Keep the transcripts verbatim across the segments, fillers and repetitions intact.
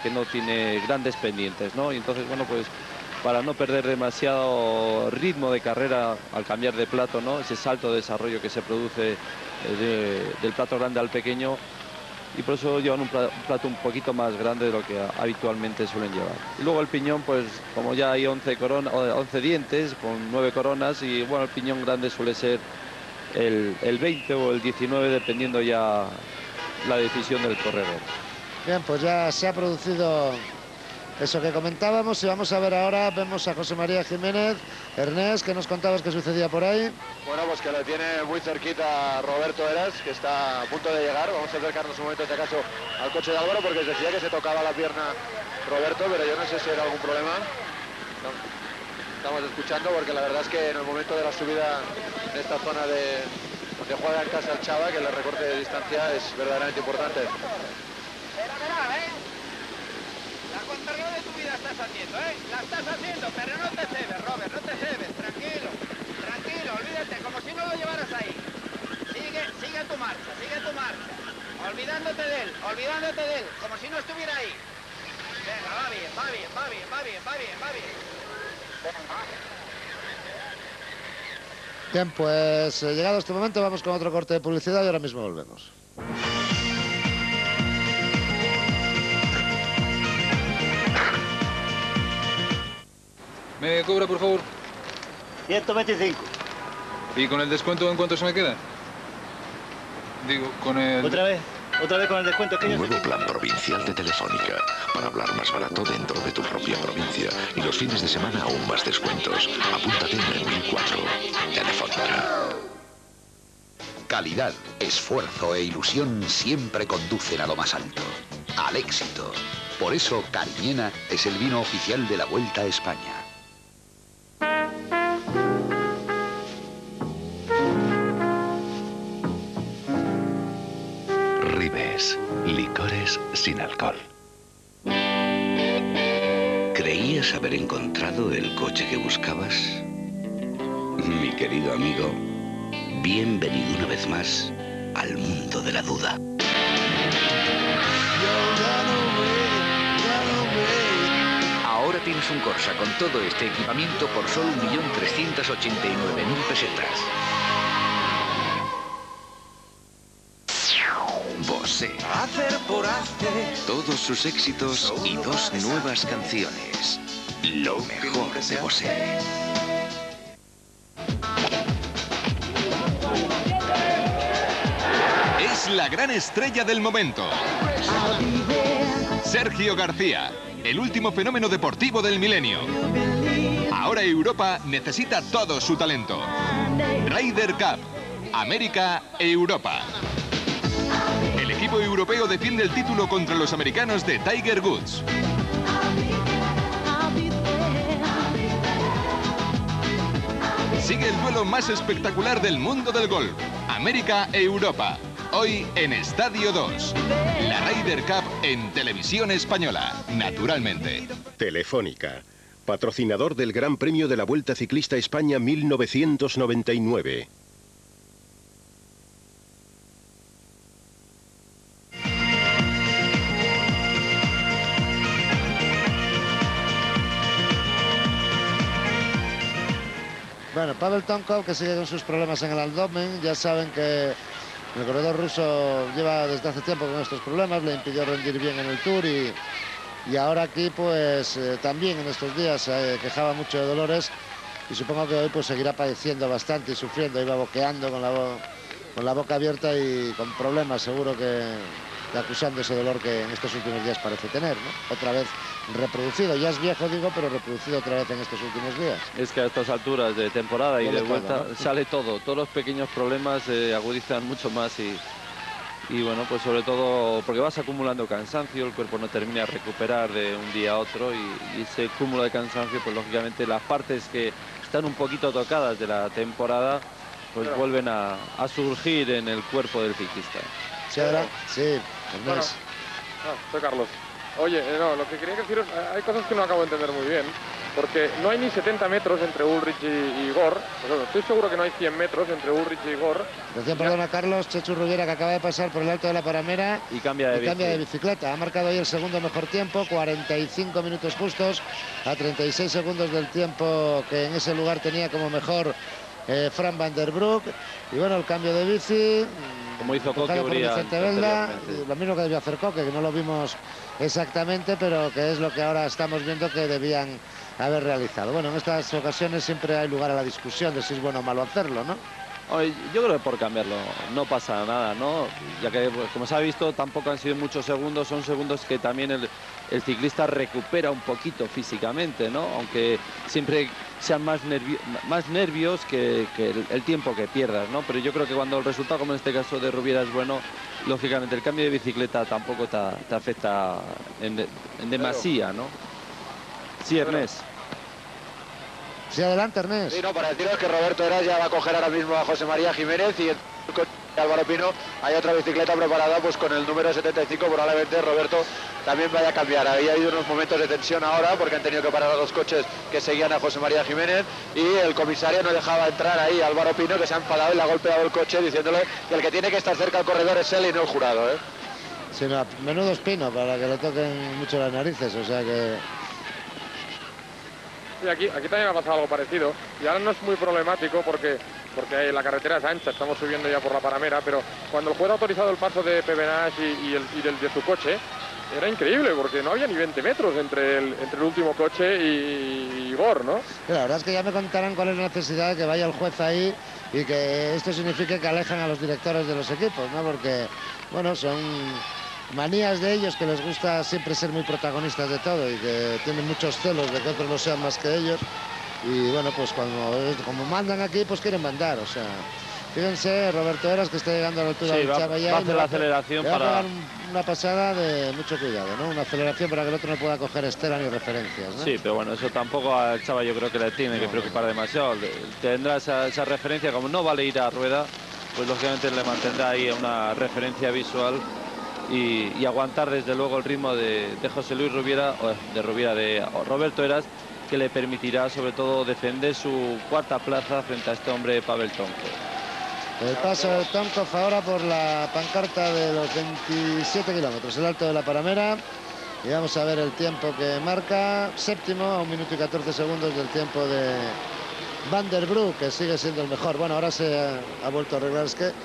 que no tiene grandes pendientes, ¿no? Y entonces, bueno, pues para no perder demasiado ritmo de carrera al cambiar de plato, ¿no? Ese salto de desarrollo que se produce de, del plato grande al pequeño, y por eso llevan un plato, un plato un poquito más grande de lo que habitualmente suelen llevar. Y luego el piñón, pues como ya hay once, corona, once dientes con nueve coronas, y bueno, el piñón grande suele ser el, el veinte o el diecinueve, dependiendo ya la decisión del corredor. Bien, pues ya se ha producido eso que comentábamos, y vamos a ver ahora, vemos a José María Jiménez. Ernest, ¿qué nos contabas que sucedía por ahí? Bueno, pues que lo tiene muy cerquita Roberto Heras, que está a punto de llegar. Vamos a acercarnos un momento, en este caso, al coche de Álvaro, porque decía que se tocaba la pierna Roberto, pero yo no sé si era algún problema. No, estamos escuchando, porque la verdad es que en el momento de la subida en esta zona de, de juega en casa el Chava, que el recorte de distancia es verdaderamente importante. La contrarreloj de tu vida estás haciendo, ¿eh? La estás haciendo, pero no te cebes, Robert, no te cebes. Tranquilo, tranquilo, olvídate, como si no lo llevaras ahí. Sigue, sigue tu marcha, sigue tu marcha. Olvidándote de él, olvidándote de él, como si no estuviera ahí. Venga, va bien, va bien, va bien, va bien, va bien, va bien. Bien, pues eh, llegado este momento vamos con otro corte de publicidad y ahora mismo volvemos. ¿Me cobra, por favor? ciento veinticinco. ¿Y con el descuento en cuánto se me queda? Digo, con el... ¿Otra vez? ¿Otra vez con el descuento? Que Nuevo plan provincial de Telefónica. Para hablar más barato dentro de tu propia provincia. Y los fines de semana aún más descuentos. Apúntate en el mil cuatro. Telefónica. Calidad, esfuerzo e ilusión siempre conducen a lo más alto. Al éxito. Por eso Cariñena es el vino oficial de la Vuelta a España. Ribes, licores sin alcohol. ¿Creías haber encontrado el coche que buscabas? Mi querido amigo, bienvenido una vez más al mundo de la duda. Ahora tienes un Corsa con todo este equipamiento por solo un millón trescientos ochenta y nueve mil pesetas. Bose. Hacer por hacer. Todos sus éxitos y dos nuevas canciones. Lo mejor de Bose. Es la gran estrella del momento. Sergio García, el último fenómeno deportivo del milenio. Ahora Europa necesita todo su talento. Ryder Cup, América e Europa. El equipo europeo defiende el título contra los americanos de Tiger Woods. Sigue el duelo más espectacular del mundo del golf. América e Europa. Hoy en Estadio dos. La Ryder Cup en Televisión Española, naturalmente. Telefónica, patrocinador del Gran Premio de la Vuelta Ciclista España mil novecientos noventa y nueve. Bueno, Pavel Tonkov, que sigue con sus problemas en el abdomen. Ya saben que el corredor ruso lleva desde hace tiempo con estos problemas, le impidió rendir bien en el Tour y, y ahora aquí pues eh, también en estos días se eh, quejaba mucho de dolores, y supongo que hoy pues seguirá padeciendo bastante y sufriendo. Iba boqueando con la, con la boca abierta y con problemas, seguro que, que acusando ese dolor que en estos últimos días parece tener, ¿no? Otra vez reproducido, ya es viejo digo, pero reproducido otra vez en estos últimos días. Es que a estas alturas de temporada y Sale de vuelta todo, ¿no? sale todo, todos los pequeños problemas se agudizan mucho más y, y bueno, pues sobre todo porque vas acumulando cansancio, el cuerpo no termina de recuperar de un día a otro, y, y ese cúmulo de cansancio, pues lógicamente las partes que están un poquito tocadas de la temporada, pues Pero... vuelven a, a surgir en el cuerpo del ciclista. Sí, ahora, sí, Bueno, Ernest. no, soy Carlos. Oye, eh, no, lo que quería deciros, hay cosas que no acabo de entender muy bien, porque no hay ni setenta metros entre Ulrich y, y Gore. Pues bueno, estoy seguro que no hay cien metros entre Ulrich y Gore. Decía, perdona, Carlos, Chechu Rubiera, que acaba de pasar por el Alto de la Paramera y cambia de, y cambia de bicicleta. Ha marcado ahí el segundo mejor tiempo, cuarenta y cinco minutos justos, a treinta y seis segundos del tiempo que en ese lugar tenía como mejor eh, Fran van der Broek. Y bueno, el cambio de bici, como hizo Coque Uría, lo mismo que debió hacer Coque, que no lo vimos exactamente, pero que es lo que ahora estamos viendo que debían haber realizado. Bueno, en estas ocasiones siempre hay lugar a la discusión de si es bueno o malo hacerlo, ¿no? Oye, yo creo que por cambiarlo no pasa nada, ¿no? Ya que, pues, como se ha visto, tampoco han sido muchos segundos, son segundos que también el, el ciclista recupera un poquito físicamente, ¿no? Aunque siempre sean más, nervi más nervios que, que el, el tiempo que pierdas, ¿no? Pero yo creo que cuando el resultado, como en este caso de Rubiera, es bueno, lógicamente el cambio de bicicleta tampoco te, te afecta en, de, en demasía, ¿no? Sí, Ernest. Sí, adelante, Ernest. Sí, no, para deciros que Roberto Heras ya va a coger ahora mismo a José María Jiménez y el coche de Álvaro Pino hay otra bicicleta preparada pues con el número setenta y cinco. Probablemente Roberto también vaya a cambiar. Había habido unos momentos de tensión ahora porque han tenido que parar a los coches que seguían a José María Jiménez y el comisario no dejaba entrar ahí a Álvaro Pino, que se ha enfadado y le ha golpeado el coche diciéndole que el que tiene que estar cerca al corredor es él y no el jurado, ¿eh? Sí, no, menudo espino para que le toquen mucho las narices, o sea que... Y aquí, aquí también ha pasado algo parecido, y ahora no es muy problemático porque, porque la carretera es ancha, estamos subiendo ya por la Paramera, pero cuando el juez ha autorizado el paso de Pevenage y, y, el, y del, de su coche, era increíble porque no había ni veinte metros entre el, entre el último coche y, y Gore, ¿no? La verdad es que ya me contarán cuál es la necesidad de que vaya el juez ahí y que esto signifique que alejan a los directores de los equipos, ¿no? Porque, bueno, son manías de ellos que les gusta siempre ser muy protagonistas de todo y que tienen muchos celos de que otros lo sean más que ellos. Y bueno, pues cuando como mandan aquí, pues quieren mandar, o sea... Fíjense, Roberto Heras, que está llegando a la altura sí, del va, Chava ya. Va a hacer la aceleración va para... a una pasada de mucho cuidado, ¿no? Una aceleración para que el otro no pueda coger estela ni referencias, ¿no? Sí, pero bueno, eso tampoco al Chava yo creo que le tiene no, que preocupar no. demasiado. Tendrá esa, esa referencia, como no vale ir a rueda, pues lógicamente le mantendrá ahí una referencia visual y, y aguantar desde luego el ritmo de, de José Luis Rubiera, o de Rubiera, de Roberto Heras, que le permitirá sobre todo defender su cuarta plaza frente a este hombre Pavel Tonkov. El paso de Tonkov ahora por la pancarta de los veintisiete kilómetros, el Alto de la Paramera. Y vamos a ver el tiempo que marca. Séptimo, a un minuto y catorce segundos del tiempo de Van der Broek, que sigue siendo el mejor. Bueno, ahora se ha, ha vuelto a arreglar. Es que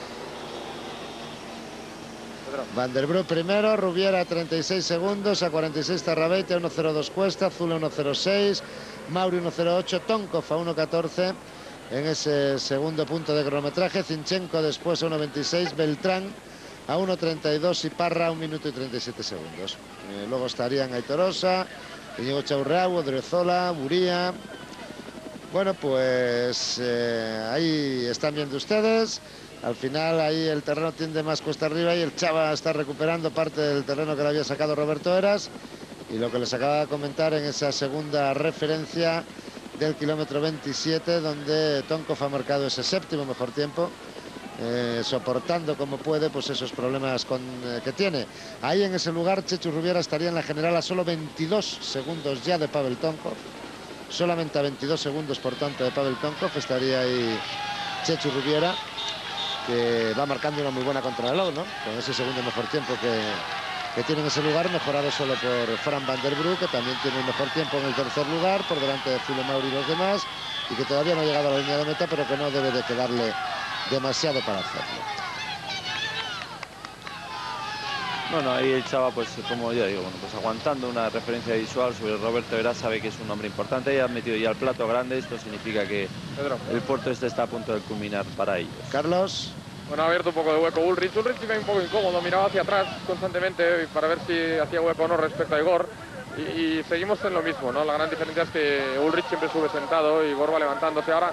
Van der Broek primero, Rubiera treinta y seis segundos, a cuarenta y seis Tarrabeite, a uno cero dos Cuesta, Zule uno cero seis, Mauri uno cero ocho, Tonkov a uno catorce. En ese segundo punto de cronometraje, Zinchenko después a uno veintiséis, Beltrán a uno treinta y dos y Parra a un minuto y treinta y siete segundos. Eh, luego estarían Aitorosa, Íñigo Chaurreau, Odriozola, Uría. Bueno, pues eh, ahí están viendo ustedes. Al final ahí el terreno tiende más cuesta arriba y el Chava está recuperando parte del terreno que le había sacado Roberto Heras. Y lo que les acaba de comentar en esa segunda referencia del kilómetro veintisiete, donde Tonkov ha marcado ese séptimo mejor tiempo, eh, soportando como puede pues esos problemas con, eh, que tiene. Ahí en ese lugar Chechu Rubiera estaría en la general a solo veintidós segundos ya de Pavel Tonkov, solamente a veintidós segundos por tanto de Pavel Tonkov estaría ahí Chechu Rubiera, que va marcando una muy buena contrarreloj, ¿no? Con ese segundo mejor tiempo que que tiene en ese lugar, mejorado solo por Fran van der Broek, que también tiene el mejor tiempo en el tercer lugar, por delante de Zule, Mauri y los demás, y que todavía no ha llegado a la línea de meta, pero que no debe de quedarle demasiado para hacerlo. Bueno, ahí el Chava, pues como ya digo, bueno, pues aguantando una referencia visual sobre Roberto Heras, sabe que es un hombre importante, y ha metido ya el plato grande, esto significa que Pedro, el puerto este está a punto de culminar para ellos. Carlos. Bueno, ha abierto un poco de hueco Ulrich. Ulrich iba un poco incómodo, miraba hacia atrás constantemente para ver si hacía hueco o no respecto a Igor. Y, y seguimos en lo mismo, ¿no? La gran diferencia es que Ulrich siempre sube sentado y Igor va levantándose. Ahora,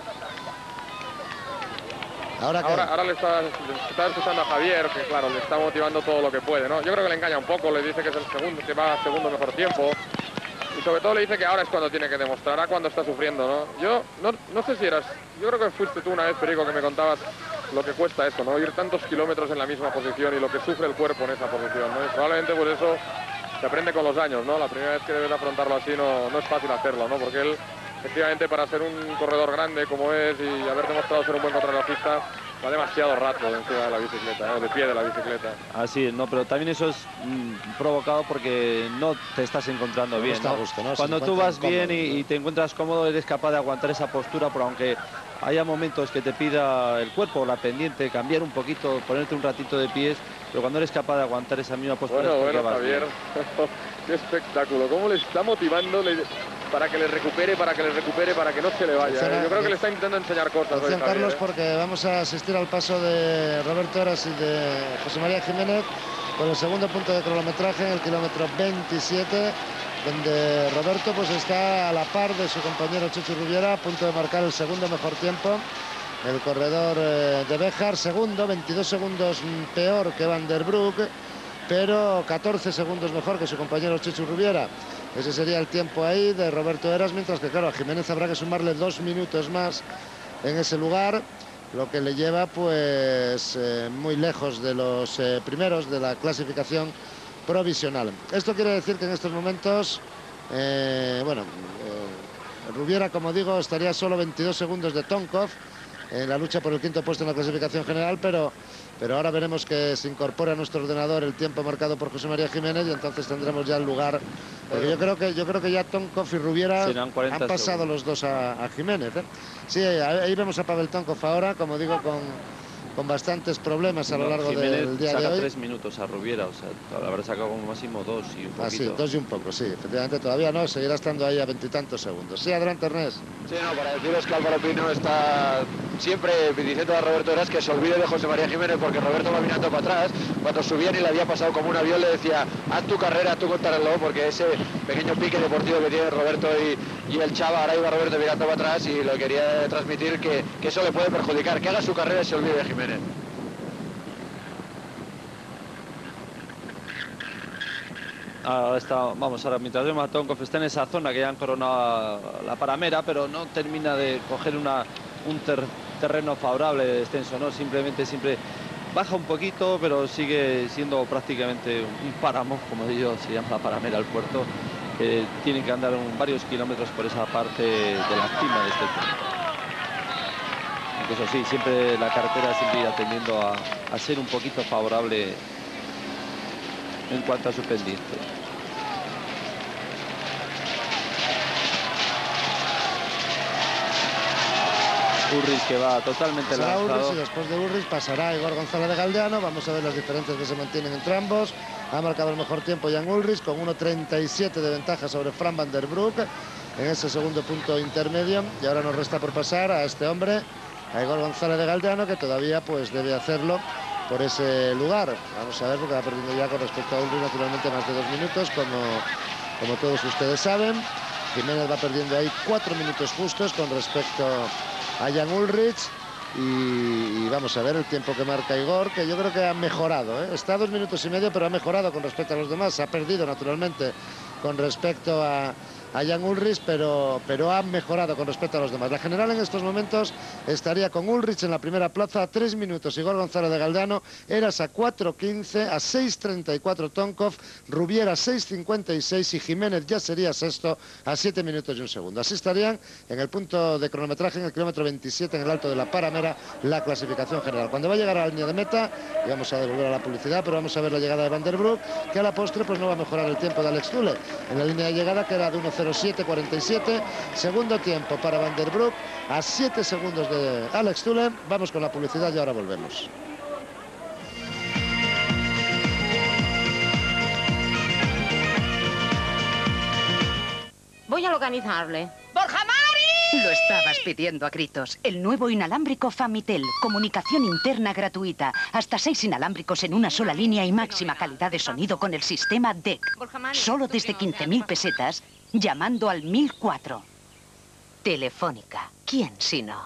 ¿Ahora, ahora, ahora le, está, le está escuchando a Javier, que claro, le está motivando todo lo que puede, ¿no? Yo creo que le engaña un poco, le dice que es el segundo, que va a segundo mejor tiempo. Y sobre todo le dice que ahora es cuando tiene que demostrar, ahora cuando está sufriendo, ¿no? Yo no, no sé si eras... Yo creo que fuiste tú una vez, Perico, que me contabas lo que cuesta eso, ¿no? Ir tantos kilómetros en la misma posición y lo que sufre el cuerpo en esa posición, ¿no? Y probablemente pues eso se aprende con los años, ¿no? La primera vez que debes afrontarlo así no, no es fácil hacerlo, ¿no? Porque él, efectivamente, para ser un corredor grande como es y haber demostrado ser un buen contrarrelojista, va demasiado rato encima de la bicicleta, ¿eh? De pie de la bicicleta. Así es, no, pero también eso es mmm, provocado porque no te estás encontrando bien, está ¿no? a gusto, ¿no? Cuando Se tú vas encuentra bien y, y te encuentras cómodo, eres capaz de aguantar esa postura, pero aunque haya momentos que te pida el cuerpo, la pendiente, cambiar un poquito, ponerte un ratito de pies, pero cuando eres capaz de aguantar esa misma postura... Bueno, es porque bueno, vas Javier, bien. qué espectáculo, cómo le está motivando le, para que le recupere, para que le recupere, para que no se le vaya. ¿eh? Yo creo que le está intentando enseñar cosas hoy, Javier, Carlos, ¿eh? porque vamos a asistir al paso de Roberto Heras y de José María Jiménez con el segundo punto de cronometraje en el kilómetro veintisiete, donde Roberto pues está a la par de su compañero Chechu Rubiera, a punto de marcar el segundo mejor tiempo. El corredor eh, de Béjar, segundo, veintidós segundos peor que Van der Broek, pero catorce segundos mejor que su compañero Chechu Rubiera. Ese sería el tiempo ahí de Roberto Heras, mientras que, claro, a Jiménez habrá que sumarle dos minutos más en ese lugar, lo que le lleva, pues, eh, muy lejos de los eh, primeros de la clasificación provisional. Esto quiere decir que en estos momentos, eh, bueno, eh, Rubiera, como digo, estaría solo veintidós segundos de Tonkov en la lucha por el quinto puesto en la clasificación general, pero, pero ahora veremos que se incorpora a nuestro ordenador el tiempo marcado por José María Jiménez y entonces tendremos ya el lugar, porque yo creo que, yo creo que ya Tonkov y Rubiera han pasado segundos. Los dos a, a Jiménez, ¿eh? Sí, ahí vemos a Pavel Tonkov ahora, como digo, con, con bastantes problemas a lo largo Jiménez del día de hoy. saca tres minutos a Rubiera, o sea, habrá sacado como máximo dos y un poquito. Ah, sí, dos y un poco, sí, efectivamente todavía no, seguirá estando ahí a veintitantos segundos. Sí, adelante, Ernest. Sí, no, para deciros que Álvaro Pino está siempre diciendo a Roberto Heras que se olvide de José María Jiménez, porque Roberto va mirando para atrás. Cuando subían y le había pasado como un avión, le decía, haz tu carrera, tú contrarreloj, porque ese pequeño pique deportivo que tiene Roberto y, y el Chava, ahora iba Roberto mirando para atrás y le quería transmitir que, que eso le puede perjudicar, que haga su carrera y se olvide de Jiménez. Ahora está, vamos, ahora mientras vemos a Tonkov está en esa zona que ya han coronado la Paramera, pero no termina de coger una, un ter, terreno favorable de descenso, ¿no? Simplemente siempre baja un poquito, pero sigue siendo prácticamente un páramo, como digo, se llama la Paramera, el puerto, que tiene que andar un, varios kilómetros por esa parte de la cima de este puerto. Incluso sí, siempre la carretera siempre irá tendiendo a, a ser un poquito favorable en cuanto a su pendiente. Ulrich, que va totalmente pasará lanzado. Ulrich, y después de Ulrich pasará Igor González de Galdeano. Vamos a ver las diferencias que se mantienen entre ambos. Ha marcado el mejor tiempo Jan Ulrich con uno treinta y siete de ventaja sobre Fran Van der Broek en ese segundo punto intermedio. Y ahora nos resta por pasar a este hombre, a Igor González de Galdeano, que todavía pues debe hacerlo por ese lugar. Vamos a ver, porque va perdiendo ya con respecto a Ulrich naturalmente más de dos minutos, como, como todos ustedes saben. Jiménez va perdiendo ahí cuatro minutos justos con respecto a Jan Ulrich. Y, y vamos a ver el tiempo que marca Igor, que yo creo que ha mejorado, ¿eh? Está a dos minutos y medio, pero ha mejorado con respecto a los demás. Se ha perdido naturalmente con respecto a, a Jan Ulrich, pero, pero ha mejorado con respecto a los demás. La general en estos momentos estaría con Ulrich en la primera plaza a tres minutos. Igor González de Galdeano, Heras a cuatro quince, a seis treinta y cuatro Tonkov, Rubiera a seis cincuenta y seis y Jiménez ya sería sexto a siete minutos y un segundo. Así estarían en el punto de cronometraje en el kilómetro veintisiete en el Alto de la Paramera la clasificación general. Cuando va a llegar a la línea de meta, y vamos a devolver a la publicidad, pero vamos a ver la llegada de Van der Broek, que a la postre pues no va a mejorar el tiempo de Alex Zülle en la línea de llegada, que era de uno cero siete cuarenta y siete. Segundo tiempo para Van der Broek a siete segundos de Alex Zülle. Vamos con la publicidad y ahora volvemos. Voy a localizarle. ¡Borja Mari! Lo estabas pidiendo a gritos. El nuevo inalámbrico Famitel. Comunicación interna gratuita. Hasta seis inalámbricos en una sola línea y máxima calidad de sonido con el sistema D E C. Solo desde quince mil pesetas, llamando al mil cuatro. Telefónica. ¿Quién si no?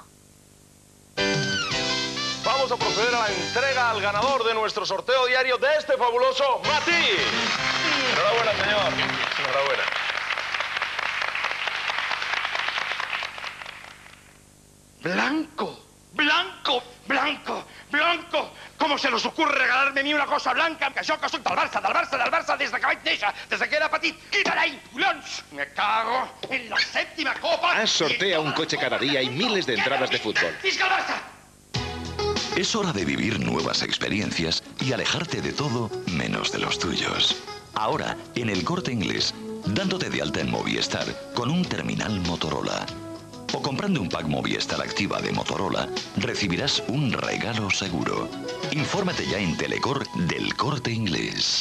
Vamos a proceder a la entrega al ganador de nuestro sorteo diario de este fabuloso Matiz. Enhorabuena, señor. Enhorabuena. Blanco, blanco, blanco, blanco, como se se nos ocurre regalarme a mí una cosa blanca? Que jo que soc del Barça, del Barça, del Barça, des de que vaig néixer, des de que era petit. I carai, collons, me cago en la séptima copa. As sortea un coche cada día y miles de entradas de fútbol. Visca el Barça! Es hora de vivir nuevas experiencias y alejarte de todo menos de los tuyos. Ahora, en El Corte Inglés, dándote de alta en Movistar con un terminal Motorola. O comprando un pack Movistar Activa de Motorola, recibirás un regalo seguro. Infórmate ya en Telecor del Corte Inglés.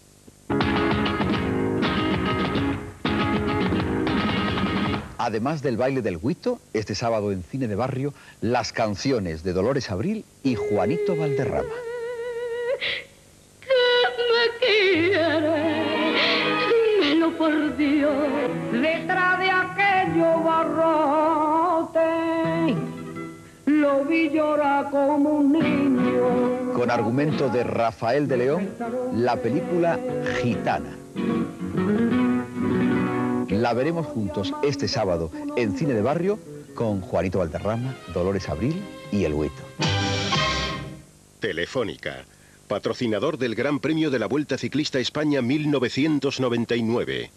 Además del baile del Huito, este sábado en Cine de Barrio, las canciones de Dolores Abril y Juanito Valderrama. ¿Qué me quieres? Dímelo por Dios. Detrás de aquello barrote lo vi llorar como un niño. Con argumento de Rafael de León, la película Gitana. La veremos juntos este sábado en Cine de Barrio con Juanito Valderrama, Dolores Abril y El Huito. Telefónica, patrocinador del Gran Premio de la Vuelta Ciclista España mil novecientos noventa y nueve.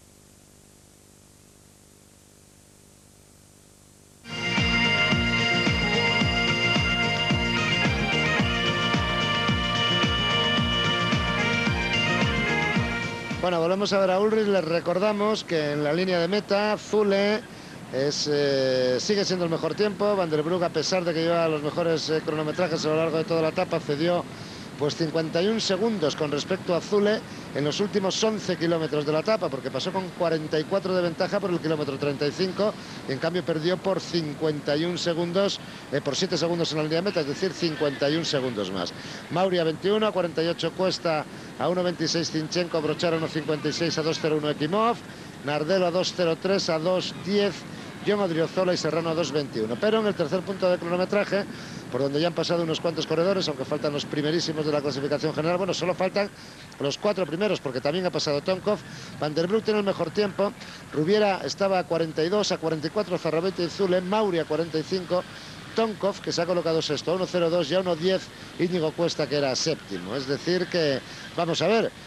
Bueno, volvemos a ver a Ulrich. Les recordamos que en la línea de meta, Zule es, eh, sigue siendo el mejor tiempo. Van der Broek, a pesar de que lleva los mejores eh, cronometrajes a lo largo de toda la etapa, cedió pues cincuenta y un segundos con respecto a Zule en los últimos once kilómetros de la etapa, porque pasó con cuarenta y cuatro de ventaja por el kilómetro treinta y cinco y en cambio perdió por cincuenta y un segundos, eh, por siete segundos en la línea de meta, es decir, cincuenta y un segundos más. Mauri a veintiuno, a cuarenta y ocho Cuesta, a uno veintiséis Zinchenko, Brochar a uno cincuenta y seis, a dos cero uno Ekimov, Nardelo a dos cero tres, a dos diez John Odriozola y Serrano a dos veintiuno. Pero en el tercer punto de cronometraje, por donde ya han pasado unos cuantos corredores, aunque faltan los primerísimos de la clasificación general, bueno, solo faltan los cuatro primeros, porque también ha pasado Tonkov. Van der Broek tiene el mejor tiempo, Rubiera estaba a cuarenta y dos, a cuarenta y cuatro Zarrabete y Zule, Mauri a cuarenta y cinco, Tonkov, que se ha colocado sexto, a uno cero dos y a uno diez Íñigo Cuesta, que era séptimo. Es decir que, vamos a ver,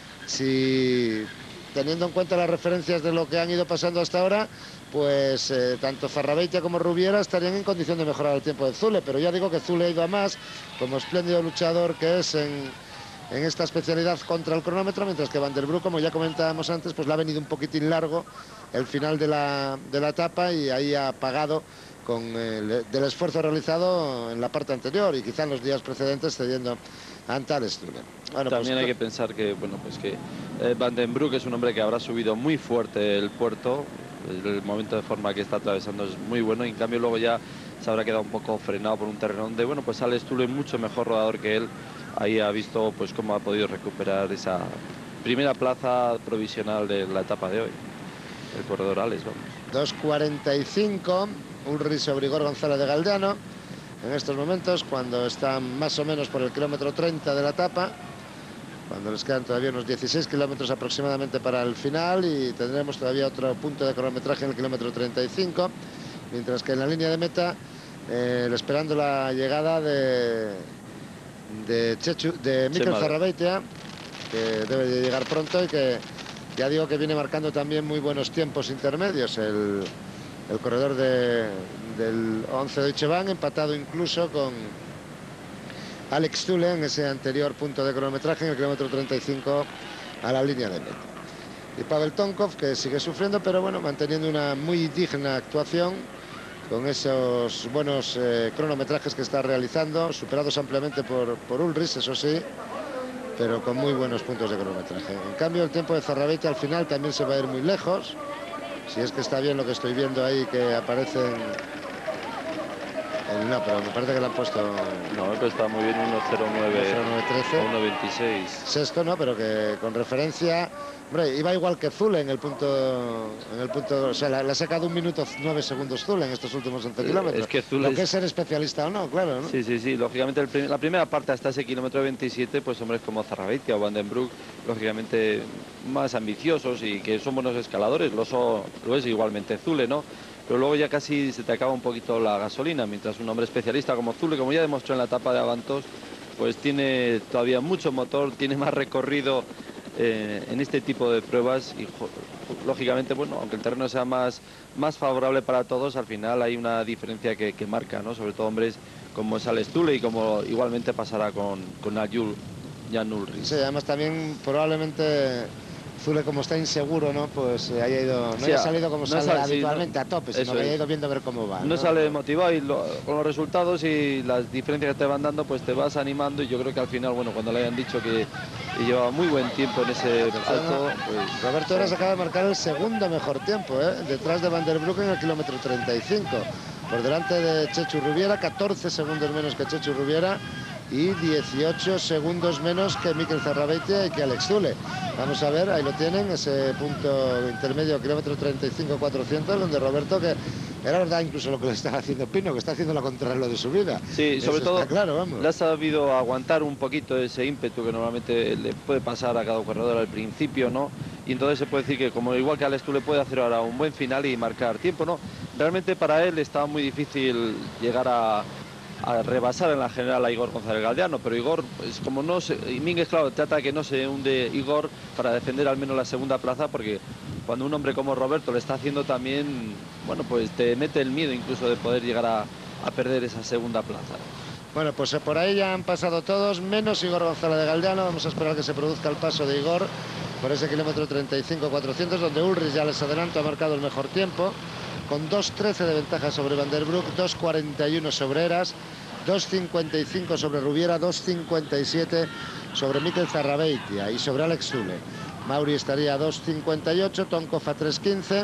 si teniendo en cuenta las referencias de lo que han ido pasando hasta ahora, pues eh, tanto Zarrabeitia como Rubiera estarían en condición de mejorar el tiempo de Zule, pero ya digo que Zule ha ido a más, como espléndido luchador que es en, en esta especialidad contra el cronómetro, mientras que Van der Broek, como ya comentábamos antes, pues le ha venido un poquitín largo el final de la, de la etapa y ahí ha pagado con el, del esfuerzo realizado en la parte anterior y quizá en los días precedentes cediendo ante Alex Zule. Bueno, también pues, hay que pensar que, bueno, pues que eh, Van den Broek es un hombre que habrá subido muy fuerte el puerto. El momento de forma que está atravesando es muy bueno y en cambio luego ya se habrá quedado un poco frenado por un terreno donde, bueno, pues Alex Zule, mucho mejor rodador que él, ahí ha visto pues cómo ha podido recuperar esa primera plaza provisional de la etapa de hoy, el corredor Alex, vamos. dos cuarenta y cinco, Ulrich sobre Igor González de Galdeano en estos momentos, cuando están más o menos por el kilómetro treinta de la etapa, cuando les quedan todavía unos dieciséis kilómetros aproximadamente para el final y tendremos todavía otro punto de cronometraje en el kilómetro treinta y cinco, mientras que en la línea de meta, eh, esperando la llegada de, de, Chechu, de Mikel Zarrabeitia, que debe de llegar pronto y que ya digo que viene marcando también muy buenos tiempos intermedios, el, el corredor de, del once Deutsche Bahn, empatado incluso con Alex Zule en ese anterior punto de cronometraje en el kilómetro treinta y cinco a la línea de meta. Y Pavel Tonkov, que sigue sufriendo, pero bueno, manteniendo una muy digna actuación con esos buenos eh, cronometrajes que está realizando, superados ampliamente por, por Ulrich, eso sí, pero con muy buenos puntos de cronometraje. En cambio, el tiempo de Zarrabeitia al final también se va a ir muy lejos, si es que está bien lo que estoy viendo ahí, que aparecen... No, pero me parece que le han puesto... No, pero está muy bien, uno cero nueve trece. uno veintiséis. Sexto, ¿no? Pero que con referencia... Hombre, iba igual que Zule en el punto... En el punto o sea, le, le ha sacado un minuto nueve segundos Zule en estos últimos once kilómetros. Es que Zule lo que es... es ser especialista o no, claro, ¿no? Sí, sí, sí. Lógicamente, el prim... la primera parte hasta ese kilómetro veintisiete, pues hombres como Zarrabeitia o Van den Broek, lógicamente más ambiciosos y que son buenos escaladores. Lo, so... lo es igualmente Zule, ¿no? Pero luego ya casi se te acaba un poquito la gasolina, mientras un hombre especialista como Zule, como ya demostró en la etapa de Avantos, pues tiene todavía mucho motor, tiene más recorrido eh, en este tipo de pruebas y lógicamente, bueno, aunque el terreno sea más, más favorable para todos, al final hay una diferencia que, que marca, ¿no? Sobre todo hombres como es Alex Zülle y como igualmente pasará con, con Ayul, Jan Ullrich. Sí, además también probablemente Zülle, como está inseguro, ¿no? Pues eh, haya ido, no Sí, haya salido como no sale sale, sí, habitualmente no, a tope, sino eso que haya es. ido viendo a ver cómo va. No, No, sale motivado y lo- con los resultados y las diferencias que te van dando, pues te vas animando y yo creo que al final, bueno, cuando le hayan dicho que, que llevaba muy buen tiempo en ese salto, pues... Roberto Heras acaba de marcar el segundo mejor tiempo, ¿eh? Detrás de Van der Broek en el kilómetro treinta y cinco. Por delante de Chechu Rubiera, catorce segundos menos que Chechu Rubiera y dieciocho segundos menos que Mikel Zarrabeitia y que Alex Zülle. Vamos a ver, ahí lo tienen, ese punto intermedio, kilómetro treinta y cinco cuatrocientos, donde Roberto, que era verdad incluso lo que le estaba haciendo Pino, que está haciendo la contrarreloj de su vida. Sí, sobre Eso todo está claro, vamos. le ha sabido aguantar un poquito ese ímpetu que normalmente le puede pasar a cada corredor al principio, ¿no? Y entonces se puede decir que como igual que Alex Zülle puede hacer ahora un buen final y marcar tiempo, ¿no? Realmente para él estaba muy difícil llegar a, a rebasar en la general a Igor González Galdeano, pero Igor, pues como no se... Y Mínguez, claro, trata de que no se hunde Igor para defender al menos la segunda plaza, porque cuando un hombre como Roberto le está haciendo también, bueno, pues te mete el miedo incluso de poder llegar a, a perder esa segunda plaza. Bueno, pues eh, por ahí ya han pasado todos, menos Igor González de Galdeano. Vamos a esperar que se produzca el paso de Igor por ese kilómetro treinta y cinco cuatrocientos, donde Ullrich, ya les adelanto, ha marcado el mejor tiempo, con dos trece de ventaja sobre Van der Broek, dos cuarenta y uno sobre Heras, dos cincuenta y cinco sobre Rubiera, dos cincuenta y siete sobre Mikel Zarrabeitia y sobre Alex Zülle. Mauri estaría a dos cincuenta y ocho, Tonkov a tres quince.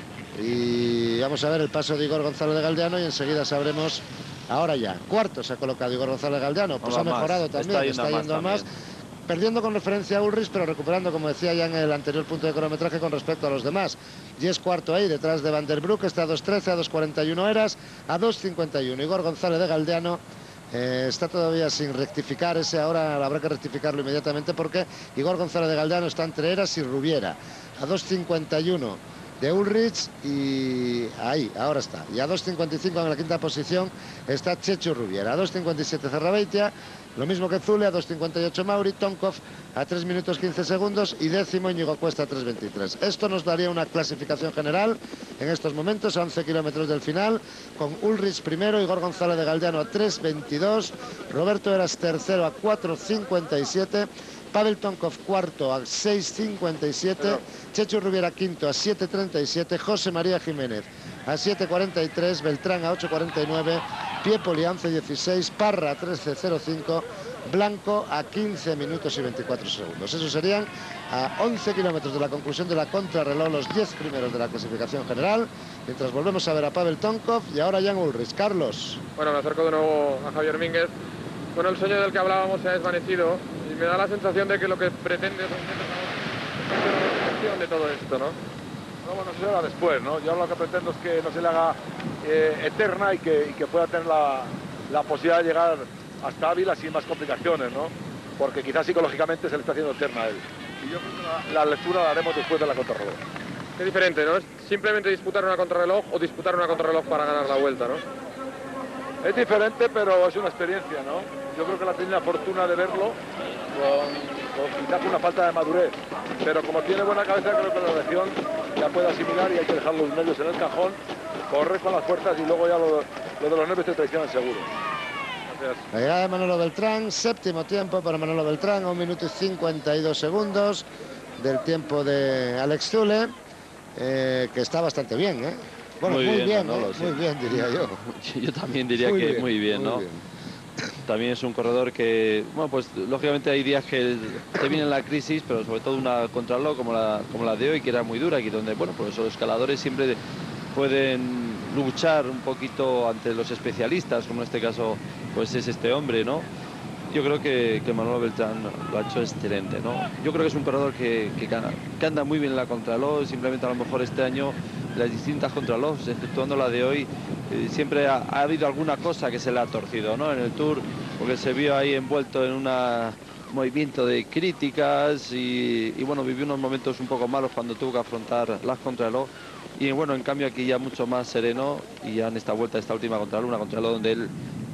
Y vamos a ver el paso de Igor González de Galdeano y enseguida sabremos. Ahora ya, cuarto se ha colocado Igor González de Galdeano, pues Hola, ha mejorado más. también, Está yendo está a más yendo a más, perdiendo con referencia a Ullrich, pero recuperando, como decía ya en el anterior punto de cronometraje, con respecto a los demás. Y es cuarto ahí, detrás de Van der Broek, está a dos trece, a dos cuarenta y uno Heras, a dos cincuenta y uno. Igor González de Galdeano eh, está todavía sin rectificar ese, ahora habrá que rectificarlo inmediatamente porque Igor González de Galdeano está entre Heras y Rubiera, a dos cincuenta y uno de Ullrich y ahí, ahora está. Y a dos cincuenta y cinco en la quinta posición está Chechu Rubiera, a dos cincuenta y siete Zarrabeitia, lo mismo que Zülle, a dos cincuenta y ocho Mauri, Tonkov a tres minutos quince segundos y décimo Íñigo Cuesta a tres veintitrés. Esto nos daría una clasificación general en estos momentos a once kilómetros del final, con Ullrich primero, Igor González de Galdeano a tres veintidós, Roberto Heras tercero a cuatro cincuenta y siete, Pavel Tonkov cuarto a seis cincuenta y siete, Chechu Rubiera quinto a siete treinta y siete, José María Jiménez a siete cuarenta y tres, Beltrán a ocho cuarenta y nueve, Piepoli a once dieciséis, Parra a trece cero cinco, Blanco a quince minutos y veinticuatro segundos. Eso serían a once kilómetros de la conclusión de la contrarreloj, los diez primeros de la clasificación general, mientras volvemos a ver a Pavel Tonkov y ahora Jan Ullrich. Carlos. Bueno, me acerco de nuevo a Javier Mínguez. Bueno, el sueño del que hablábamos se ha desvanecido y me da la sensación de que lo que pretende es una reflexión de todo esto, ¿no? No, bueno, eso será después, ¿no? Yo lo que pretendo es que no se le haga eh, eterna y que, y que pueda tener la, la posibilidad de llegar hasta Ávila sin más complicaciones, ¿no? Porque quizás psicológicamente se le está haciendo eterna a él. Y yo creo que la, la lectura la haremos después de la contrarreloj. Qué diferente, ¿no? Es simplemente disputar una contrarreloj o disputar una contrarreloj para ganar la vuelta, ¿no? Es diferente, pero es una experiencia, ¿no? Yo creo que la tiene la fortuna de verlo con, con quizás una falta de madurez. Pero como tiene buena cabeza, creo que la lección ya puede asimilar y hay que dejar los nervios en el cajón, correr con las fuerzas y luego ya lo, lo de los nervios te traicionan seguro. Gracias. La llegada de Manolo Beltrán, séptimo tiempo para Manolo Beltrán, a un minuto y cincuenta y dos segundos del tiempo de Alex Zülle, eh, que está bastante bien, ¿eh? Bueno, muy, muy bien, bien Manolo, ¿eh? sí. Muy bien, diría yo. Yo también diría Muy que bien, muy bien, muy ¿no? bien. También es un corredor que, bueno, pues lógicamente hay días que te viene la crisis, pero sobre todo una contrarreloj como la, como la de hoy, que era muy dura, aquí donde, bueno, pues los escaladores siempre pueden luchar un poquito ante los especialistas, como en este caso, pues es este hombre, ¿no? Yo creo que, que Manolo Beltrán lo ha hecho excelente, ¿no? Yo creo que es un corredor que, que, que anda muy bien en la contrarreloj, simplemente a lo mejor este año las distintas contrarrelojes, exceptuando la de hoy, eh, siempre ha, ha habido alguna cosa que se le ha torcido, ¿no? En el Tour, porque se vio ahí envuelto en un movimiento de críticas y, y bueno, vivió unos momentos un poco malos cuando tuvo que afrontar las contrarreloj. Y bueno, en cambio aquí ya mucho más sereno y ya en esta vuelta, esta última contrarreloj, una contrarreloj donde él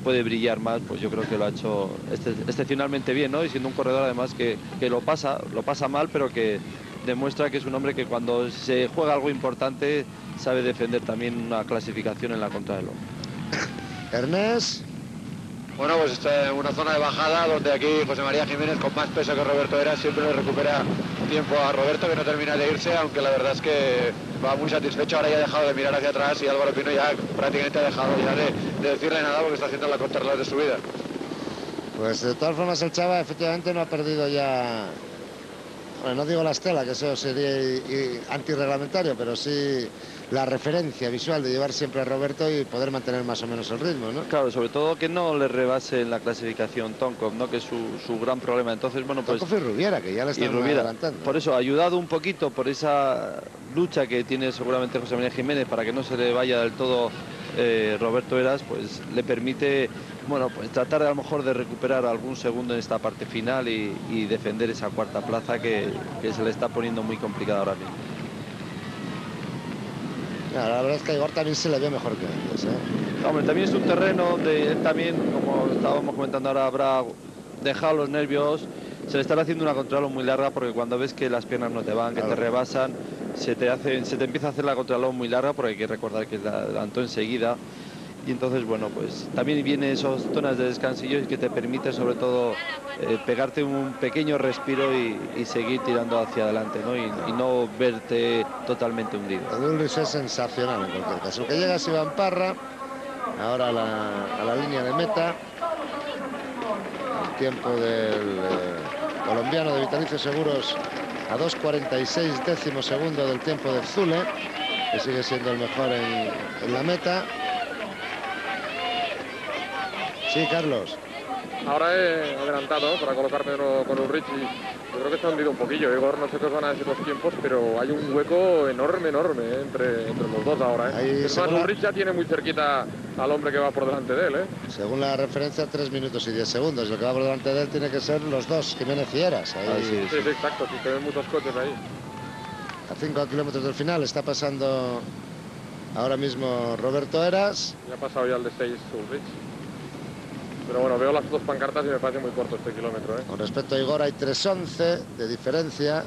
puede brillar más, pues yo creo que lo ha hecho excepcionalmente bien, ¿no? Y siendo un corredor además que, que lo pasa, lo pasa mal, pero que demuestra que es un hombre que cuando se juega algo importante sabe defender también una clasificación en la contrarreloj. Ernest. Bueno, pues está en una zona de bajada donde aquí José María Jiménez, con más peso que Roberto Heras, siempre le recupera tiempo a Roberto, que no termina de irse, aunque la verdad es que va muy satisfecho. Ahora ya ha dejado de mirar hacia atrás y Álvaro Pino ya prácticamente ha dejado ya de, de decirle nada porque está haciendo la contrarreloj de su vida. Pues de todas formas el Chava efectivamente no ha perdido ya, bueno, no digo la estela, que eso sería antirreglamentario, pero sí la referencia visual de llevar siempre a Roberto y poder mantener más o menos el ritmo, ¿no? Claro, sobre todo que no le rebase en la clasificación Tonkov, ¿no? Que es su, su gran problema. Entonces, bueno, pues... Tonkov y Rubiera, que ya le están adelantando. Por eso, ayudado un poquito por esa lucha que tiene seguramente José María Jiménez para que no se le vaya del todo eh, Roberto Heras, pues le permite, bueno, pues tratar a lo mejor de recuperar algún segundo en esta parte final y, y defender esa cuarta plaza que, que se le está poniendo muy complicada ahora mismo. Claro, la verdad es que a Igor también se le ve mejor que antes, ¿eh? Hombre, también es un terreno donde él también, como estábamos comentando ahora, habrá dejado los nervios. Se le estará haciendo una contrarreloj muy larga porque cuando ves que las piernas no te van, que claro, te rebasan, se te, hace, se te empieza a hacer la contrarreloj muy larga porque hay que recordar que la adelantó enseguida. Y entonces, bueno, pues también viene esas zonas de descansillo y que te permite sobre todo eh, pegarte un pequeño respiro y, y seguir tirando hacia adelante, ¿no? Y, y no verte totalmente hundido. El Ulrich es sensacional en cualquier caso. Que llega es Iván Parra, ahora a la, a la línea de meta. El tiempo del eh, colombiano de Vitalicio Seguros a dos cuarenta y seis décimos segundo del tiempo de Zule, que sigue siendo el mejor en, en la meta. Sí, Carlos. Ahora he adelantado para colocarme con Ulrich y yo creo que se ha hundido un poquillo. Igor, no sé qué van a decir los tiempos, pero hay un hueco enorme, enorme ¿eh? entre, entre los dos ahora. ¿eh? Ahí, es más, Ulrich ya tiene muy cerquita al hombre que va por delante de él. ¿eh? Según la referencia, tres minutos y diez segundos. El que va por delante de él tiene que ser los dos, Jiménez y Heras. Ahí... Ah, sí, sí, sí, exacto. Sí, se ven muchos coches ahí. A cinco kilómetros del final está pasando ahora mismo Roberto Heras. Ya ha pasado ya el de seis Ulrich. Pero bueno, veo las dos pancartas y me parece muy corto este kilómetro. ¿eh? Con respecto a Igor hay tres once de diferencia.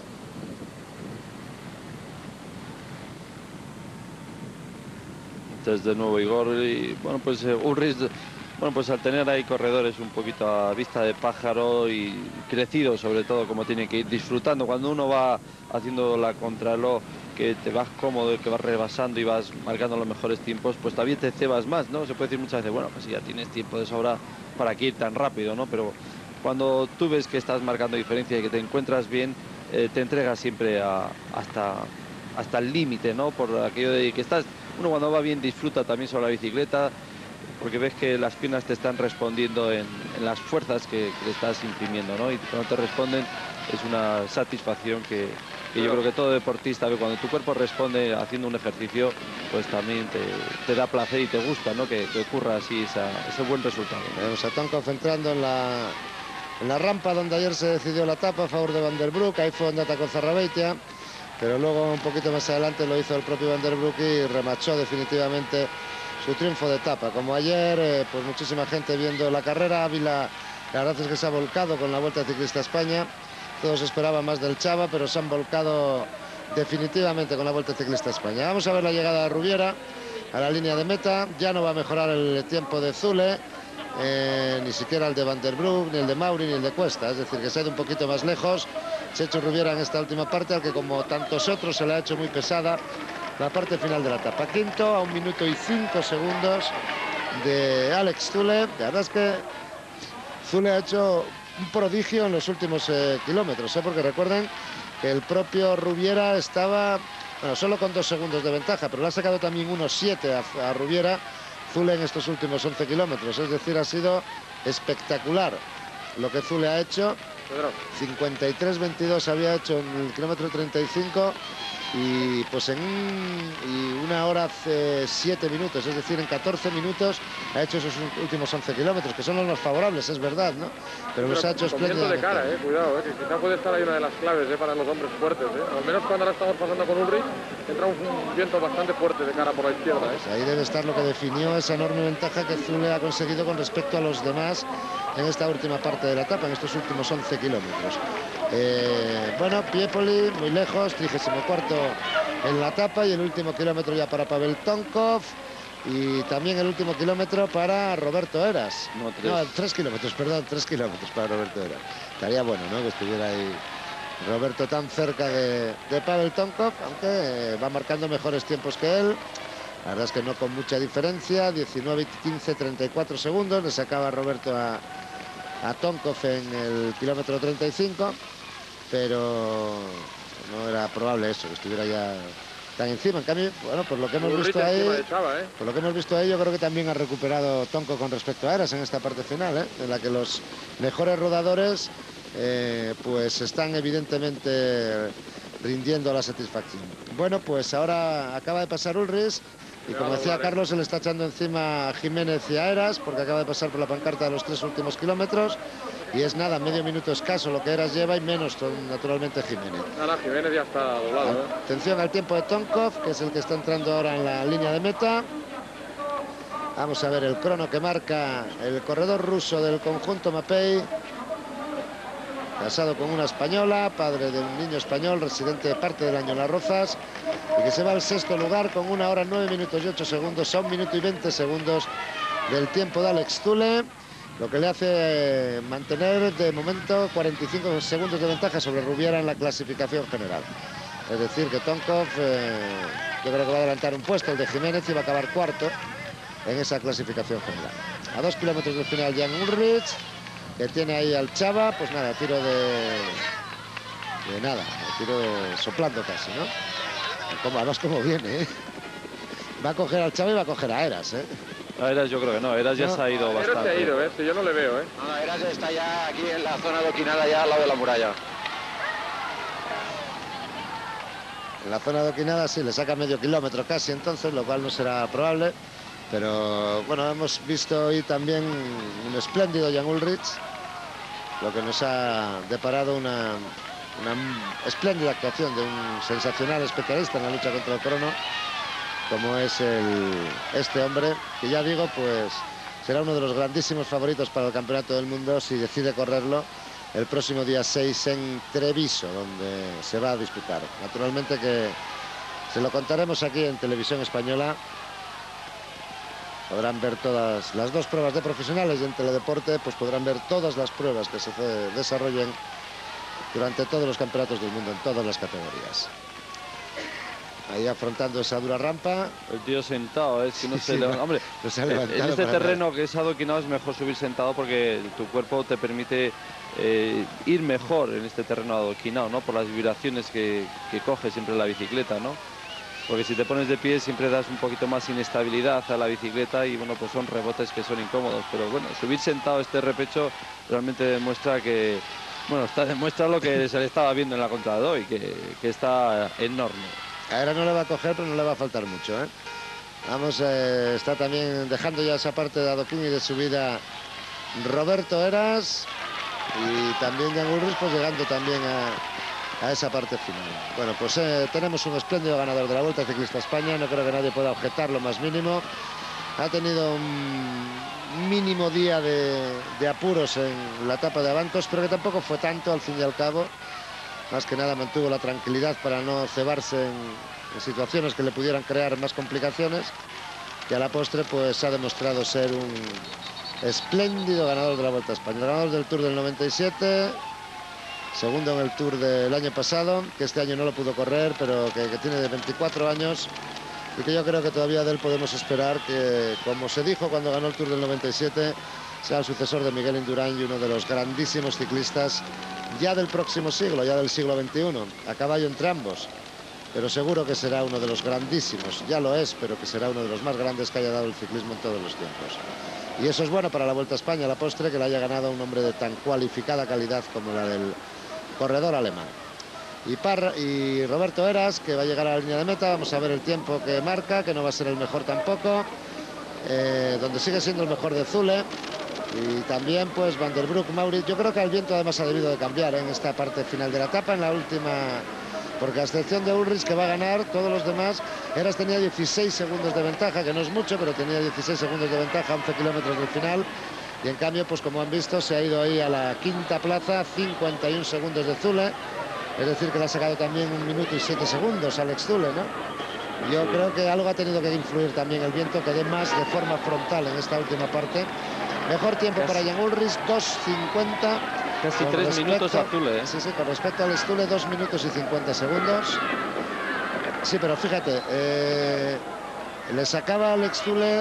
Entonces de nuevo Igor y bueno, pues eh, Ulrich, bueno, pues al tener ahí corredores un poquito a vista de pájaro y crecidos sobre todo, como tiene que ir disfrutando. Cuando uno va haciendo la contrarreloj, que te vas cómodo, que vas rebasando y vas marcando los mejores tiempos, pues también te cebas más, ¿no? Se puede decir muchas veces, bueno, pues ya tienes tiempo de sobra para que ir tan rápido, ¿no? Pero cuando tú ves que estás marcando diferencia y que te encuentras bien, eh, te entregas siempre a, hasta, hasta el límite, ¿no? Por aquello de que estás, uno cuando va bien disfruta también sobre la bicicleta, porque ves que las piernas te están respondiendo en, en las fuerzas que, que le estás imprimiendo, ¿no? Y cuando te responden es una satisfacción que, que yo creo que todo deportista ve. Cuando tu cuerpo responde haciendo un ejercicio, pues también te, te da placer y te gusta, ¿no? Que, que ocurra así esa, ese buen resultado. Vemos a Tonkov entrando en la, en la rampa donde ayer se decidió la etapa a favor de Van der Broek. Ahí fue donde atacó Zarrabeitia, pero luego un poquito más adelante lo hizo el propio Van der Broek y remachó definitivamente su triunfo de etapa. Como ayer, eh, pues muchísima gente viendo la carrera. Ávila, la verdad es que se ha volcado con la Vuelta Ciclista a España. Todos esperaban más del Chava, pero se han volcado definitivamente con la Vuelta Ciclista a España. Vamos a ver la llegada de Rubiera a la línea de meta. Ya no va a mejorar el tiempo de Zule, eh, ni siquiera el de Van der Broek, ni el de Mauri, ni el de Cuesta. Es decir, que se ha ido un poquito más lejos. Se ha hecho Rubiera en esta última parte, al que como tantos otros se le ha hecho muy pesada la parte final de la etapa. Quinto a un minuto y cinco segundos de Alex Zule. La verdad es que Zule ha hecho un prodigio en los últimos eh, kilómetros, ¿eh? Porque recuerden que el propio Rubiera estaba, bueno, solo con dos segundos de ventaja, pero le ha sacado también unos siete a, a Rubiera Zule en estos últimos once kilómetros. Es decir, ha sido espectacular lo que Zule ha hecho Pedro. cincuenta y tres veintidós había hecho en el kilómetro treinta y cinco y pues en un, y una hora hace siete minutos, es decir, en catorce minutos ha hecho esos últimos once kilómetros, que son los más favorables, es verdad, ¿no? Pero, Pero los ha hecho espléndidamente. de cara, eh, cuidado, eh, que quizá puede estar ahí una de las claves eh, para los hombres fuertes, eh. Al menos cuando ahora estamos pasando con Ulrich, entra un, un viento bastante fuerte de cara por la izquierda. Eh. Pues ahí debe estar lo que definió esa enorme ventaja que Zule ha conseguido con respecto a los demás en esta última parte de la etapa, en estos últimos once kilómetros. Eh, bueno, Piepoli muy lejos, trigésimo cuarto en la etapa y el último kilómetro ya para Pavel Tonkov y también el último kilómetro para Roberto Heras. No, tres. No, tres kilómetros, perdón, tres kilómetros para Roberto Heras. Estaría bueno, ¿no?, que estuviera ahí Roberto tan cerca de, de Pavel Tonkov, aunque eh, va marcando mejores tiempos que él. La verdad es que no con mucha diferencia, diecinueve y quince, treinta y cuatro segundos, le sacaba Roberto a, a Tonkov en el kilómetro treinta y cinco, pero no era probable eso, que estuviera ya tan encima. En cambio, bueno, por lo que hemos visto ahí, Chava, ¿eh? por lo que hemos visto ahí, yo creo que también ha recuperado Tonkov con respecto a Heras en esta parte final, ¿eh?, en la que los mejores rodadores eh, pues están evidentemente rindiendo la satisfacción. Bueno, pues ahora acaba de pasar Ulrich. Y como decía Carlos, se le está echando encima a Jiménez y a Heras, porque acaba de pasar por la pancarta de los tres últimos kilómetros. Y es nada, medio minuto escaso lo que Heras lleva y menos, naturalmente, Jiménez. Nada, Jiménez ya está doblado, ¿eh? Atención al tiempo de Tonkov, que es el que está entrando ahora en la línea de meta. Vamos a ver el crono que marca el corredor ruso del conjunto Mapei. Casado con una española, padre de un niño español, residente de parte del año en Las Rozas, y que se va al sexto lugar con una hora, nueve minutos y ocho segundos, a un minuto y veinte segundos del tiempo de Alex Zule, lo que le hace mantener de momento cuarenta y cinco segundos de ventaja sobre Rubiera en la clasificación general. Es decir, que Tonkov eh, yo creo que va a adelantar un puesto, el de Jiménez, y va a acabar cuarto en esa clasificación general. A dos kilómetros del final, Jan Ulrich, que tiene ahí al Chava, pues nada, tiro de, de nada, tiro de, soplando casi, ¿no? Como, además como viene, ¿eh? Va a coger al Chava y va a coger a Heras, ¿eh? A Heras yo creo que no, Heras ya no. se ha ido Heras bastante. se ha ido, ¿eh? Yo no le veo, ¿eh? No, Heras está ya aquí en la zona adoquinada, ya al lado de la muralla. En la zona adoquinada sí, le saca medio kilómetro casi entonces, lo cual no será probable. Pero bueno, hemos visto hoy también un espléndido Jan Ulrich, lo que nos ha deparado una, una espléndida actuación de un sensacional especialista en la lucha contra el crono, como es el, este hombre, que ya digo, pues será uno de los grandísimos favoritos para el Campeonato del Mundo si decide correrlo el próximo día seis en Treviso, donde se va a disputar. Naturalmente que se lo contaremos aquí en Televisión Española. Podrán ver todas las dos pruebas de profesionales, y en Teledeporte pues podrán ver todas las pruebas que se desarrollen durante todos los campeonatos del mundo, en todas las categorías. Ahí afrontando esa dura rampa. El tío sentado, es que no Sí, se sí, levanta. no, Hombre, no se ha en levantado este para terreno que es adoquinado es mejor subir sentado porque tu cuerpo te permite eh, ir mejor en este terreno adoquinado, ¿no? Por las vibraciones que, que coge siempre la bicicleta, ¿no? Porque si te pones de pie siempre das un poquito más inestabilidad a la bicicleta y bueno, pues son rebotes que son incómodos. Pero bueno, subir sentado este repecho realmente demuestra que, bueno, está, demuestra lo que se le estaba viendo en la contra de hoy, que, que está enorme. Ahora no le va a coger, pero no le va a faltar mucho, ¿eh? Vamos, eh, está también dejando ya esa parte de adoquín y de subida Roberto Heras, y también Jan Ulrich pues llegando también a, a esa parte final. Bueno, pues eh, tenemos un espléndido ganador de la Vuelta Ciclista a España, no creo que nadie pueda objetar lo más mínimo. Ha tenido un mínimo día de, de apuros en la etapa de Abancos, pero que tampoco fue tanto al fin y al cabo. Más que nada mantuvo la tranquilidad para no cebarse en, en situaciones que le pudieran crear más complicaciones, y a la postre pues ha demostrado ser un espléndido ganador de la Vuelta a España, ganador del Tour del noventa y siete, segundo en el Tour del año pasado, que este año no lo pudo correr, pero que, que tiene de veinticuatro años, y que yo creo que todavía de él podemos esperar que, como se dijo cuando ganó el Tour del noventa y siete, sea el sucesor de Miguel Indurain y uno de los grandísimos ciclistas ya del próximo siglo, ya del siglo veintiuno, a caballo entre ambos. pero seguro que será uno de los grandísimos, ya lo es, pero que será uno de los más grandes que haya dado el ciclismo en todos los tiempos. Y eso es bueno para la Vuelta a España, la postre, que la haya ganado un hombre de tan cualificada calidad como la del corredor alemán. Y, Parra, y Roberto Heras, que va a llegar a la línea de meta. Vamos a ver el tiempo que marca, que no va a ser el mejor tampoco, eh, donde sigue siendo el mejor de Zule. Y también pues Van der Broek, Mauri. Yo creo que el viento además ha debido de cambiar, ¿eh?, en esta parte final de la etapa, en la última, porque a excepción de Ulrich, que va a ganar, todos los demás, Heras tenía dieciséis segundos de ventaja, que no es mucho, pero tenía dieciséis segundos de ventaja a once kilómetros del final. Y en cambio, pues como han visto, se ha ido ahí a la quinta plaza, cincuenta y un segundos de Zule. Es decir, que le ha sacado también un minuto y siete segundos a Alex Zule, ¿no? Yo creo que algo ha tenido que influir también el viento, que dé más de forma frontal en esta última parte. Mejor tiempo Casi. para Jan Ulrich, dos cincuenta. Casi tres respecto, minutos a Zule, ¿eh? Sí, sí, con respecto a Alex Zule, dos minutos y cincuenta segundos. Sí, pero fíjate, eh, le sacaba a Alex Zule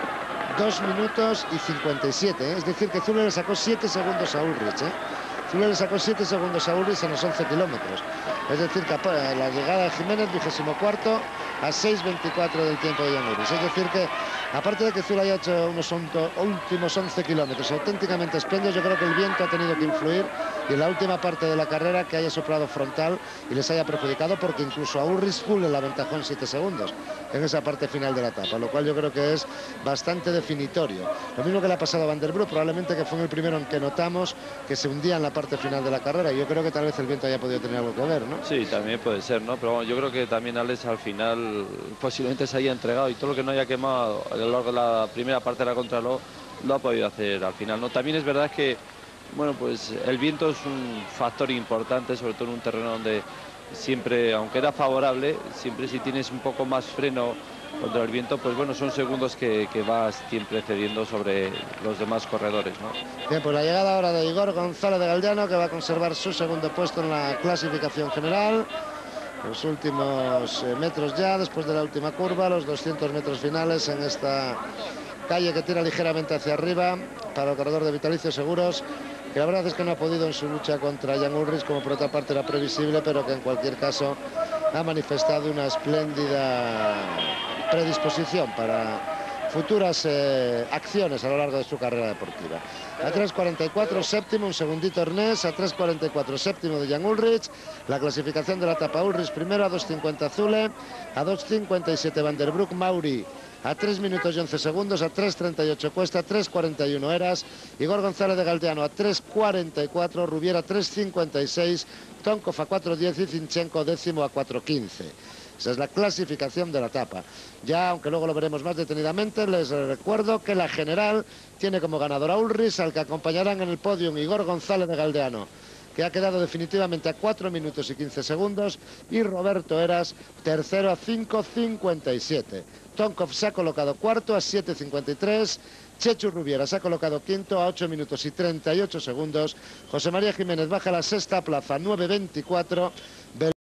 dos minutos y cincuenta y siete, ¿eh? Es decir, que Zule le sacó siete segundos a Ulrich, ¿eh? Zule le sacó siete segundos a Ulrich en los once kilómetros. Es decir, que la llegada de Jiménez, vigésimo cuarto, a seis veinticuatro del tiempo de Jan Ulrich. Es decir que, aparte de que Zule haya hecho unos últimos once kilómetros auténticamente espléndidos, yo creo que el viento ha tenido que influir, y en la última parte de la carrera que haya soplado frontal y les haya perjudicado, porque incluso a Ulrich Zule le aventajó en siete segundos en esa parte final de la etapa, lo cual yo creo que es bastante definitorio. Lo mismo que le ha pasado a Van der Broek, probablemente, que fue en el primero en que notamos que se hundía en la parte final de la carrera, y yo creo que tal vez el viento haya podido tener algo que ver, ¿no? Sí, también puede ser, ¿no? Pero bueno, yo creo que también Alex al final posiblemente se haya entregado, y todo lo que no haya quemado a lo largo de la primera parte de la contrarreloj lo ha podido hacer al final, ¿no? También es verdad que, bueno, pues el viento es un factor importante, sobre todo en un terreno donde siempre, aunque era favorable, siempre si tienes un poco más freno contra el viento, pues bueno, son segundos que, que vas siempre cediendo sobre los demás corredores, ¿no? Bien, pues la llegada ahora de Igor González de Galdeano, que va a conservar su segundo puesto en la clasificación general. Los últimos eh, metros ya, después de la última curva, los doscientos metros finales en esta calle que tira ligeramente hacia arriba para el corredor de Vitalicio Seguros, que la verdad es que no ha podido en su lucha contra Jan Ulrich, como por otra parte era previsible, pero que en cualquier caso ha manifestado una espléndida predisposición para futuras eh, acciones a lo largo de su carrera deportiva. A tres cuarenta y cuatro séptimo, un segundito Ernest, a tres cuarenta y cuatro séptimo de Jan Ulrich. La clasificación de la etapa: Ulrich primero, a dos cincuenta Zule, a dos cincuenta y siete Van der Broek, Mauri a tres minutos y once segundos, a tres treinta y ocho Cuesta, a tres cuarenta y uno Heras, Igor González de Galdeano a tres cuarenta y cuatro, Rubiera a tres cincuenta y seis, Tonkov a cuatro diez y Zinchenko décimo a cuatro quince. Esa es la clasificación de la etapa. Ya, aunque luego lo veremos más detenidamente, les recuerdo que la general tiene como ganador a Ulrich, al que acompañarán en el podium Igor González de Galdeano, que ha quedado definitivamente a cuatro minutos y quince segundos, y Roberto Heras, tercero a cinco cincuenta y siete. Tonkov se ha colocado cuarto a siete cincuenta y tres. Chechu Rubiera se ha colocado quinto a ocho minutos y treinta y ocho segundos. José María Jiménez baja a la sexta plaza, nueve veinticuatro.